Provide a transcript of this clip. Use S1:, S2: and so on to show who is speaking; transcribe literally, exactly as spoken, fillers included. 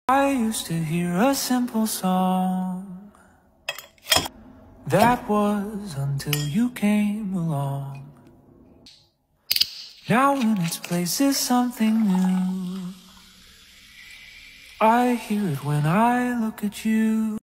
S1: I used to hear a simple song. That was until you came along. Now in its place is something new. I hear it when I look at you.